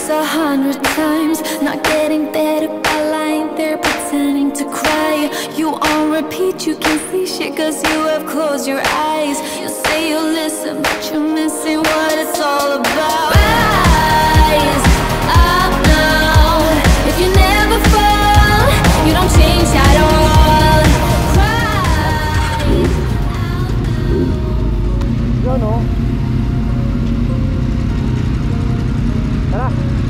this 100 times, not getting better by lying there pretending to cry. You on repeat, you can't see shit cause you have closed your eyes. You say you'll listen, but you're missing what it's all about. Rise up now, if you never fall, you don't change at all. Cry out now. Tara.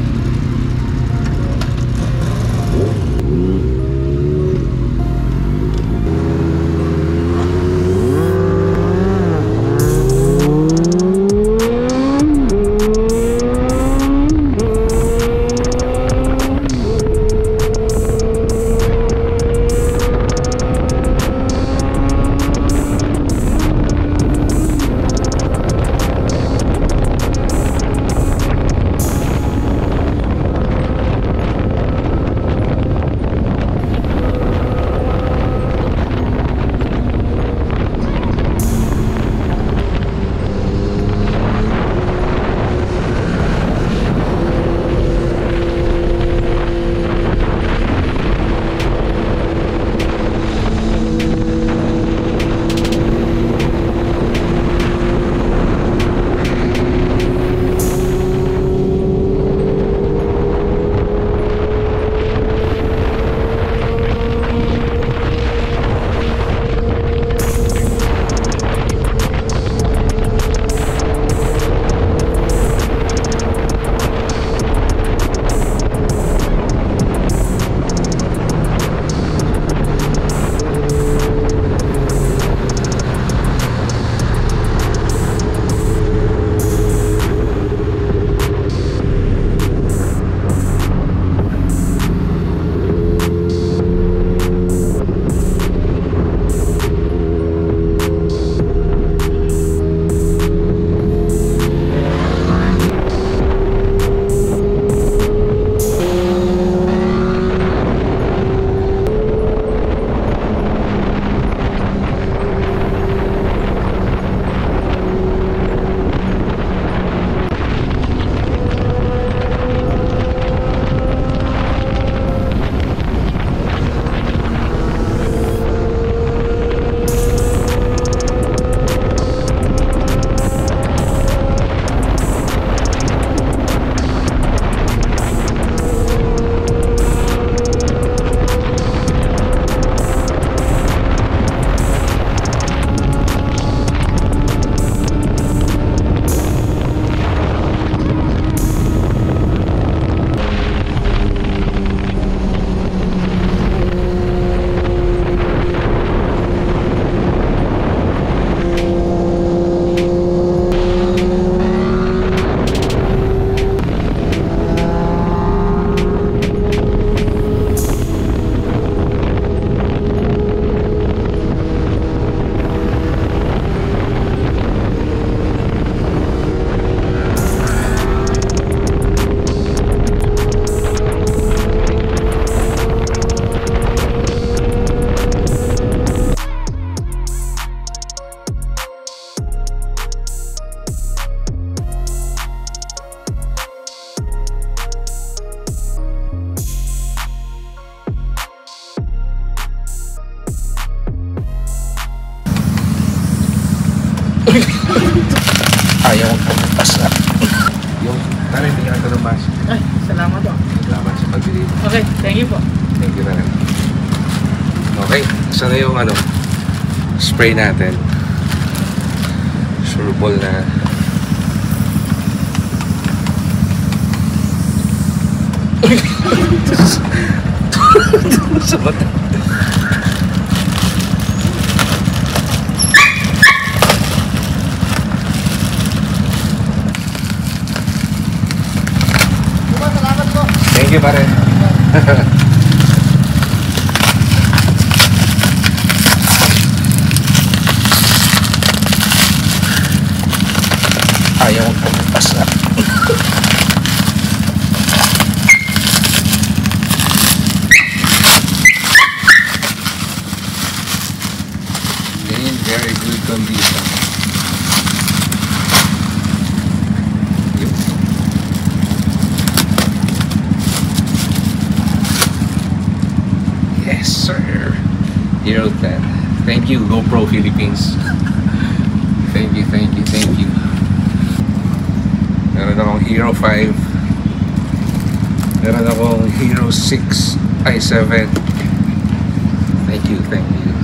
Ayaw magpapasa. Yung, tara hindi ka tulungas. Ay, salamat po. Salamat sa pagbili. Okay, thank you po. Thank you na rin. Okay, isa na yung spray natin. Sure ball na. Sa bata. Thank you, pare. Ayaw magpapasa. In very good condition. Hero 10. Thank you, GoPro Philippines. Thank you, thank you, thank you. Meron akong Hero 5. Meron akong Hero 6 i7. Thank you, thank you.